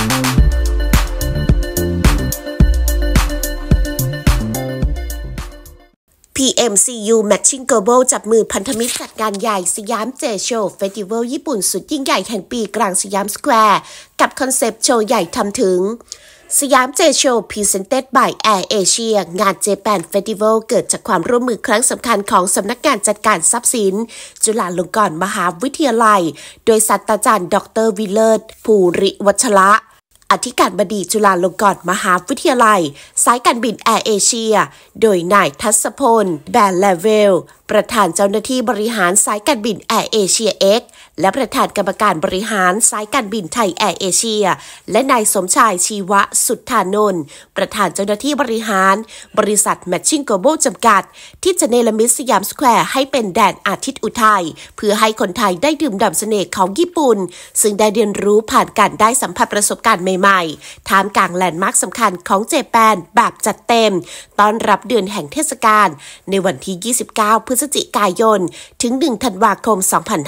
PMCU Matching Global จับมือพันธมิตรจัดงานใหญ่สยามเจโชว์เฟสติวัลญี่ปุ่นสุดยิ่งใหญ่แห่งปีกลางสยามสแควร์กับคอนเซปต์โชว์ใหญ่ทำถึงสยามเจโชว์ Presented by Air Asia งาน Japan Festival เกิดจากความร่วมมือครั้งสำคัญของสำนักงานจัดการทรัพย์สินจุฬาลงกรณ์มหาวิทยาลัยโดยศาสตราจารย์ดร.วิเลิศภูริวัชระอธิการบดีจุฬาลงกรณ์มหาวิทยาลัยสายการบินแอร์เอเชียโดยนายทัศพลแบนเลเวลประธานเจ้าหน้าที่บริหารสายการบินแอร์เอเชียเอ็กและประธานกรรมการบริหารสายการบินไทยแอร์เอเชียและนายสมชายชีวะสุทธานนท์ประธานเจ้าหน้าที่บริหารบริษัท Matching Global จำกัดที่จะเนรมิตสยามสแควร์ให้เป็นแดนอาทิตย์อุทัยเพื่อให้คนไทยได้ดื่มด่ำเสน่ห์ของญี่ปุ่นซึ่งได้เรียนรู้ผ่านการได้สัมผัสประสบการณ์ใหม่ๆท่ามกลางแลนด์มาร์คสำคัญของเจแปนแบบจัดเต็มต้อนรับเดือนแห่งเทศกาลในวันที่ 29 พฤศจิกายนถึง 1 ธันวาคม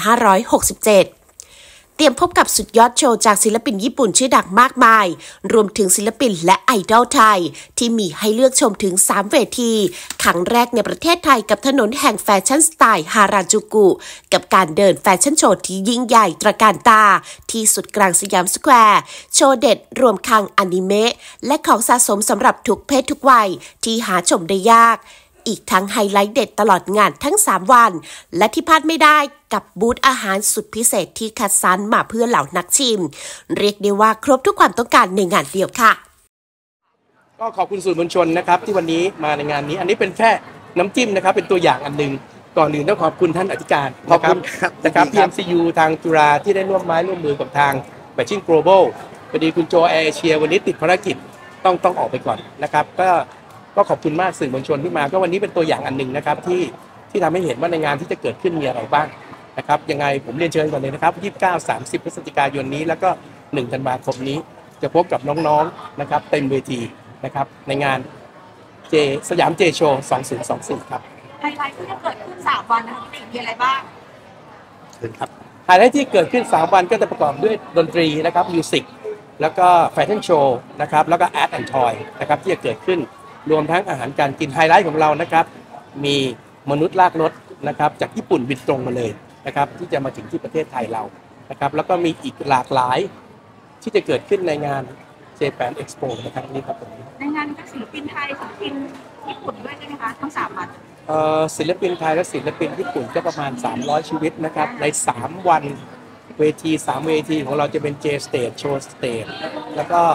2567 เตรียมพบกับสุดยอดโชว์จากศิลปินญี่ปุ่นชื่อดังมากมายรวมถึงศิลปินและไอดอลไทยที่มีให้เลือกชมถึง 3 เวทีครั้งแรกในประเทศไทยกับถนนแห่งแฟชั่นสไตล์ฮาราจูกุกับการเดินแฟชั่นโชว์ที่ยิ่งใหญ่ตระการตาที่สุดกลางสยามสแควร์โชว์เด็ดรวมคลังอนิเมะและของสะสมสำหรับทุกเพศทุกวัยที่หาชมได้ยากอีกทั้งไฮไลท์เด็ดตลอดงานทั้ง 3 วันและที่พลาดไม่ได้กับบูธอาหารสุดพิเศษที่คัดสรรมาเพื่อเหล่านักชิมเรียกได้ว่าครบทุกความต้องการในงานเดียวค่ะก็ขอบคุณสื่อมวลชนนะครับที่วันนี้มาในงานนี้อันนี้เป็นแค่น้ำจิ้มนะครับเป็นตัวอย่างอันหนึ่งก่อนอื่นต้องขอบคุณท่านอธิการนะครับ PMCU ทางจุฬาที่ได้ร่วมไม้ร่วมมือกับทาง Matching Global พอดีคุณโจแอร์เอเชียวันนี้ติดภารกิจต้องออกไปก่อนนะครับก็ขอบคุณมากสื่อมวลชนที่มาก็วันนี้เป็นตัวอย่างอันหนึ่งนะครับที่ทำให้เห็นว่าในงานที่จะเกิดขึ้นมีอะไรบ้างนะครับยังไงผมเรียนเชิญก่อนเลยนะครับ29-30 พฤศจิกายนนี้แล้วก็1 ธันวาคมนี้จะพบกับน้องๆนะครับเต็มเวทีนะครับในงานสยามเจโชว์2024ครับไฮไลท์ที่จะเกิดขึ้น3 วันนะคะมีอะไรบ้างครับไฮไลท์ที่เกิดขึ้น3 วันก็จะประกอบด้วยดนตรีนะครับมิวสิกแล้วก็แฟชั่นโชว์นะครับแล้วก็อาร์ตแอนด์ทอยนะครับที่จะเกิดขึ้นรวมทั้งอาหารการกินไฮไลท์ของเรานะครับมีมนุษย์ลากรถนะครับจากญี่ปุ่นบินตรงมาเลยนะครับที่จะมาถึงที่ประเทศไทยเรานะครับแล้วก็มีอีกหลากหลายที่จะเกิดขึ้นในงาน Japan Expo นะครับนี่ครับผมในงานมีศิลปินไทยศิลปินญี่ปุ่นด้วยใช่ไหมคะทั้ง3 วันศิลปินไทยและศิลปินญี่ปุ่นก็ประมาณ300 ชีวิตนะครับใน3 วันเวที3 เวทีของเราจะเป็น J Stage Show Stage แล้วก็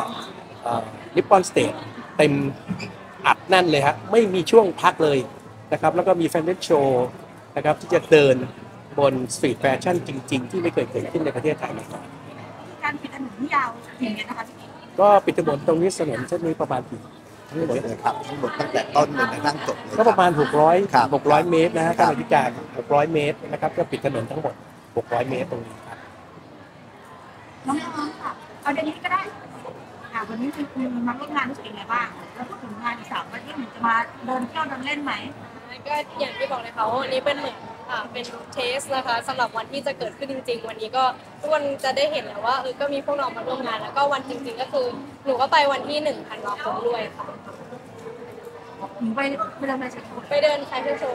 Nippon Stage เต็มอัดแน่นเลยฮะไม่มีช่วงพักเลยนะครับแล้วก็มีแฟชั่นโชว์นะครับที่จะเดินบนสตรีทแฟชั่นจริงๆที่ไม่เคยเกิดขึ้นในประเทศไทยมาก่อนการปิดถนนที่ยาวอย่างเงี้ยนะคะก็ปิดถนนตรงนี้ถนนเส้นนี้ประมาณกี่ทั้งหมดเลยครับทั้งหมดตั้งแต่ต้นจนกระทั่งจบเลยก็ประมาณ600 เมตรนะฮะการอธิการ600 เมตรนะครับก็ปิดถนนทั้งหมด600 เมตรตรงนี้ครับน้องๆค่ะเอาเดี๋ยวนี้ก็ได้วันนี้คือมาร่วมงานรู้สึกยังไงบ้างแล้วพูดถึงงานอีก3 วันที่หนูจะมาเดินเที่ยวเดินเล่นไหมก็อย่างที่บอกเลยค่ะวันนี้เป็นเหมือนเป็นเทสนะคะสำหรับวันที่จะเกิดขึ้นจริงๆวันนี้ก็ทุกคนจะได้เห็นแล้วว่าก็มีพวกเรามาร่วมงานแล้วก็วันจริงๆก็คือหนูก็ไปวันที่1 ธันวาคมด้วยค่ะหนูไปเดินไปเดินแฟชั่นโชว์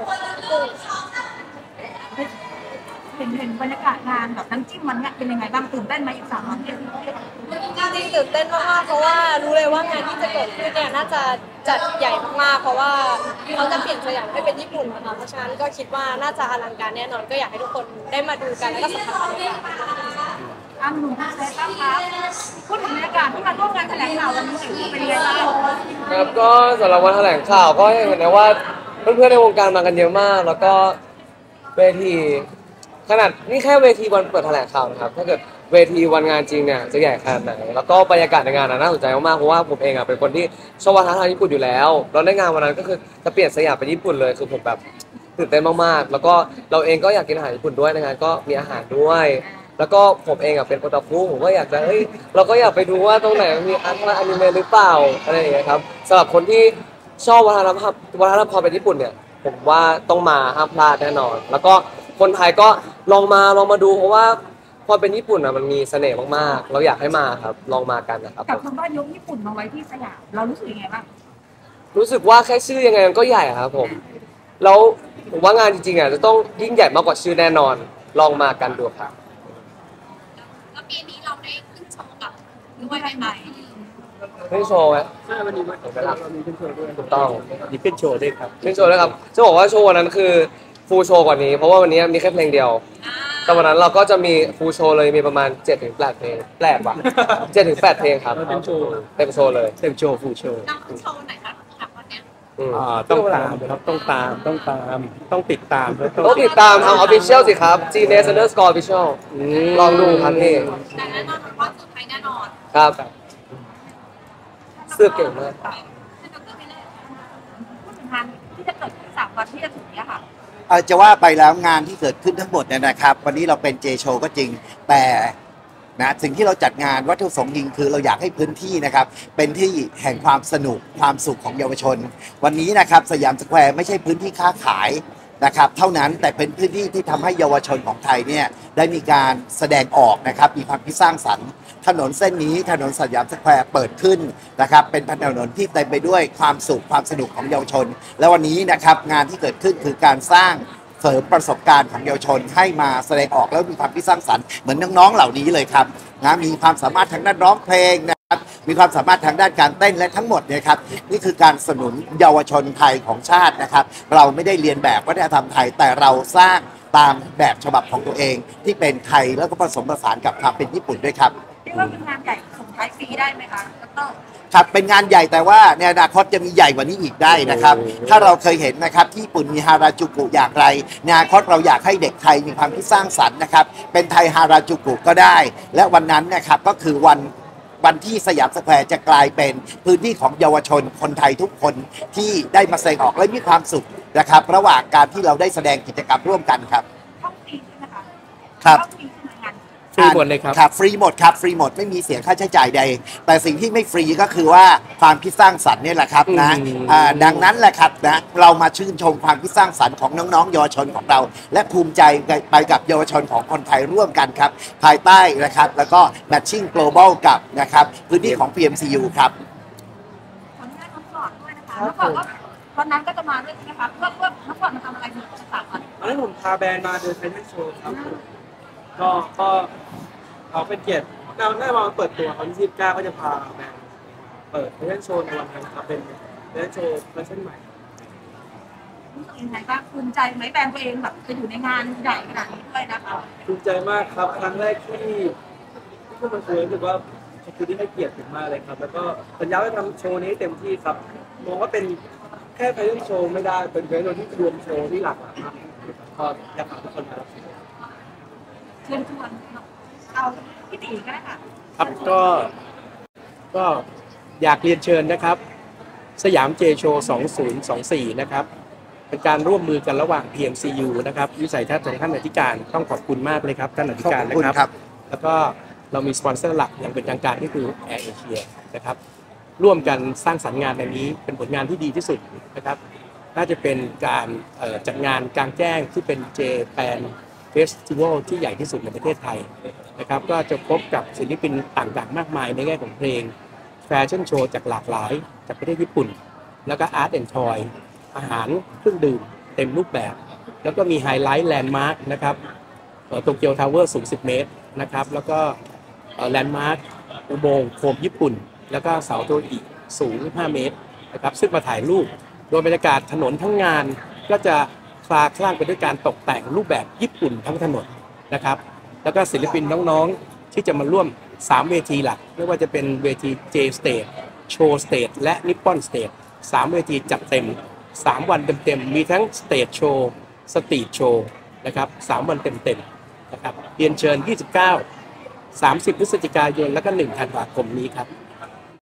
เห็นบรรยากาศงานแบบน้ำจิ้มมันเป็นยังไงบ้างตื่นเต้นไหมอีก3 วันเนี่ยจริงๆตื่นเต้นมากๆเพราะว่ารู้เลยว่างานที่จะเกิดขึ้นเนี่ยน่าจะจัดใหญ่มากๆเพราะว่าเขาจะเปลี่ยนสยามให้เป็นญี่ปุ่นนะคะเพราะฉะนั้นก็คิดว่าน่าจะอลังการแน่นอนก็อยากให้ทุกคนได้มาดูกันแล้วก็สัมผัสบรรยากาศหนุ่มเซฟครับพูดถึงบรรยากาศที่มาร่วมงานแถลงข่าววันนี้เป็นยังไงบ้างครับก็สำหรับวันแถลงข่าวก็เห็นได้ว่าเพื่อนๆในวงการมากันเยอะมากแล้วก็เวทีขนาดนี่แค่เวทีวันเปิดแถลงข่าวนะครับถ้าเกิดเวทีวันงานจริงเนี่ยจะใหญ่ขนาดไหนแล้วก็บรรยากาศในงานน่าสนใจมากๆเพราะว่าผมเองเป็นคนที่ชอบวัฒนธรรมญี่ปุ่นอยู่แล้วในงานวันนั้นก็คือจะเปลี่ยนสยามเป็นญี่ปุ่นเลยคือผมแบบตื่นเต้นมากๆแล้วก็เราเองก็อยากกินอาหารญี่ปุ่นด้วยในงานก็มีอาหารด้วยแล้วก็ผมเองเป็นโอตาคุผมก็อยากจะเราก็อยากไปดูว่าตรงไหนมีอนิเมะหรือเปล่าอะไรอย่างเงี้ยครับสำหรับคนที่ชอบวัฒนธรรมความเป็นญี่ปุ่นเนี่ยผมว่าต้องมาห้ามพลาดแน่นอนแล้วก็คนไทยก็ลองมาดูเพราะว่าความเป็นญี่ปุ่นอ่ะมันมีเสน่ห์มากๆเราอยากให้มาครับลองมากันนะครับกับคำว่ายกญี่ปุ่นมาไว้ที่สยามเรารู้สึกยังไงบ้างรู้สึกว่าแค่ชื่อยังไงมันก็ใหญ่ครับผมแล้วผมว่างานจริงๆอ่ะจะต้องยิ่งใหญ่มากกว่าชื่อแน่นอนลองมากันดูครับแล้วปีนี้เราได้ขึ้นโชว์กับด้วยไหมขึ้นโชว์ไหมใช่วันนี้เรามีขึ้นโชว์ด้วยถูกต้องมีขึ้นโชว์ด้วยครับขึ้นโชว์ด้วยครับจะบอกว่าโชว์วันนั้นคือฟูลโชว์กว่านี้เพราะว่าวันนี้มีแค่เพลงเดียว แต่วันนั้นเราก็จะมีฟูลโชว์เลยมีประมาณ 7-8 เพลงแปลกว่ะ 7-8 เพลงครับเป็นโชว์เต็มโชว์เลยเต็มโชว์ฟูลโชว์เราขึ้นโชว์ไหนคะครับวันเนี้ยต้องตามครับต้องตามต้องติดตามแล้วต้องติดตามทาง Official สิครับ Gnes_Official ลองดูครับพี่แต่แน่นอนว่าสุดท้ายแน่นอนครับเสื้อเก่งมากพูดถึงงานที่จะเกิดขึ้น3 วันที่จะถึงเนี้ยค่ะจะว่าไปแล้วงานที่เกิดขึ้นทั้งหมดเนี่ยนะครับ วันนี้เราเป็นเจโชก็จริงแต่นะสิ่งที่เราจัดงานวัตถุประสงค์จริงคือเราอยากให้พื้นที่นะครับเป็นที่แห่งความสนุกความสุขของเยาวชน วันนี้นะครับสยามสแควร์ไม่ใช่พื้นที่ค้าขายนะครับเท่านั้นแต่เป็นพื้นที่ที่ทำให้เยาวชนของไทยเนี่ยได้มีการแสดงออกนะครับมีความคิดสร้างสรรค์ถนนเส้นนี้ถนนสยามสแควร์เปิดขึ้นนะครับเป็นถนนที่เต็มไปด้วยความสุขความสนุกของเยาวชน และวันนี้นะครับงานที่เกิดขึ้นคือการสร้างเสริมประสบการณ์ของเยาวชนให้มาแสดงออกแล้วมีความคิดสร้างสรรค์เหมือนน้องๆเหล่านี้เลยครับนะมีความสามารถทางด้านร้องเพลงนะครับมีความสามารถทางด้านการเต้นและทั้งหมดเนี่ยครับนี่คือการสนับสนุนเยาวชนไทยของชาตินะครับเราไม่ได้เรียนแบบวัฒนธรรมไทยแต่เราสร้างตามแบบฉบับของตัวเองที่เป็นไทยแล้วก็ผสมผสานกับความเป็นญี่ปุ่นด้วยครับเรียกว่าเป็นงานใหญ่ส่งท้ายปีได้ไหมคะดร. ครับเป็นงานใหญ่แต่ว่าในอนาคตจะมีใหญ่กว่านี้อีกได้นะครับถ้าเราเคยเห็นนะครับที่ญี่ปุ่นมีฮาราจูกุอย่างไรในอนาคตเราอยากให้เด็กไทยมีความคิดสร้างสรรค์นะครับเป็นไทยฮาราจูกุก็ได้ และวันนั้นนะครับก็คือวันที่สยามสแควร์จะกลายเป็นพื้นที่ของเยาวชนคนไทยทุกคนที่ได้มาแสดงออกและมีความสุขนะครับระหว่างการที่เราได้แสดงกิจกรรมร่วมกันครับเข้าฟรีใช่ไหมคะครับเข้าฟรีใช่ไหมงานฟรีหมดเลยครับฟรีหมดครับฟรีหมดไม่มีเสียค่าใช้จ่ายใดแต่สิ่งที่ไม่ฟรีก็คือว่าความคิดสร้างสรรค์เนี่ยแหละครับนะดังนั้นแหละครับนะเรามาชื่นชมความคิดสร้างสรรค์ของน้องๆเยาวชนของเรา และภูมิใจไปกับเยาวชนของคนไทยร่วมกันครับภายใต้นะครับแล้วก็ matching global กับนะครับพื้นที่ของ PMCU ครับขออนุญาตน้องฟอร์ดด้วยนะคะน้องฟอร์ดก็วันนั้นก็จะมาด้วยใช่ไหมคะเพื่อน้องฟอร์ดมาทำอะไรใน3 วันตอนนี้ผมพาแบรนด์มาเดินแฟชั่นโชว์ครับก็เขาเป็นเกียรติน่ามาเปิดตัวเขาที่29ก็จะพาแบรนด์เปิดแฟชั่นโชว์ในวันนั้นครับเป็นแฟชั่นโชว์แฟชั่นใหม่รู้สึกยังไงบ้างภูมิใจไหมแบรนด์ตัวเองแบบจะอยู่ในงานใหญ่ขนาดนี้ด้วยนะคะภูมิใจมากครับครั้งแรกที่พวกมันคุยรู้สึกว่าขอบคุณที่ให้เกียรติผมมากเลยครับแล้วก็สัญญาว่าทำโชว์นี้เต็มที่ครับมองว่าเป็นแค่แฟชั่นโชว์ไม่ได้เป็นแฟชั่นโชว์ที่รวมโชว์ที่หลากหลายมากก็อยากให้ทุกคนมารับชมเชิญชวนเอาพี่ตีก็ได้ค่ะครับก็อยากเรียนเชิญนะครับสยามเจโชว์2024นะครับเป็นการร่วมมือกันระหว่าง PMCU นะครับวิสัยทัศน์ของท่านอธิการต้องขอบคุณมากเลยครับท่านอธิการนะครับแล้วก็เรามีสปอนเซอร์หลักอย่างเป็นทางการก็คือ Air Asia นะครับร่วมกันสร้างสรรค์งานในนี้เป็นผลงานที่ดีที่สุดนะครับน่าจะเป็นการจัดงานกลางแจ้งที่เป็นเจแปนเฟสติวัลที่ใหญ่ที่สุดในประเทศไทยนะครับก็จะพบกับศิลปินต่างๆมากมายในแง่ของเพลงแฟชั่นโชว์จากหลากหลายจากประเทศญี่ปุ่นแล้วก็อาร์ตแอนด์ทอยอาหารเครื่องดื่มเต็มรูปแบบ แล้วก็มีไฮไลท์แลนด์มาร์คนะครับโตเกียวทาวเวอร์สูง10 เมตรนะครับแล้วก็แลนด์มาร์คอุโมงค์โคมญี่ปุ่น แล้วก็เสาโตอิสูง5 เมตรนะครับซึ่งมาถ่ายรูปโดยบรรยากาศถนนทั้งงานก็จะคลาคลั่งไปด้วยการตกแต่งรูปแบบญี่ปุ่นทั้งถนนนะครับแล้วก็ศิลปินน้องๆที่จะมาร่วม3 เวทีหลักไม่ว่าจะเป็นเวที J Stage Show Stage และ Nippon Stage 3 เวทีจัดเต็ม3 วันเต็มๆมีทั้ง Stage Show Street Show นะครับ3 วันเต็มๆนะครับเรียนเชิญ29 30 พฤศจิกายนและก็1 ธันวาคมนี้ครับ